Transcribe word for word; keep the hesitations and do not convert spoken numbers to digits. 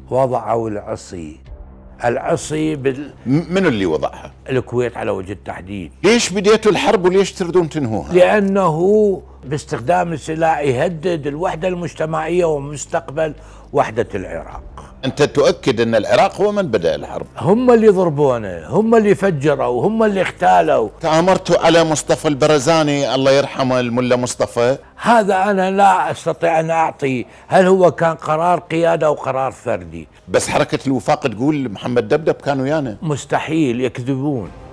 وضعوا العصي. العصي بال... منو اللي وضعها؟ الكويت على وجه التحديد. ليش بديتوا الحرب وليش تردون تنهوها؟ لأنه باستخدام السلاح يهدد الوحدة المجتمعية ومستقبل وحدة العراق. أنت تؤكد أن العراق هو من بدأ الحرب؟ هم اللي ضربونا، هم اللي فجروا، هم اللي اختالوا. تآمرتوا على مصطفى البرزاني الله يرحمه الملا مصطفى؟ هذا أنا لا أستطيع أن أعطي هل هو كان قرار قيادة أو قرار فردي. بس حركة الوفاق تقول محمد دبدب كان ويانا. مستحيل، يكذبون.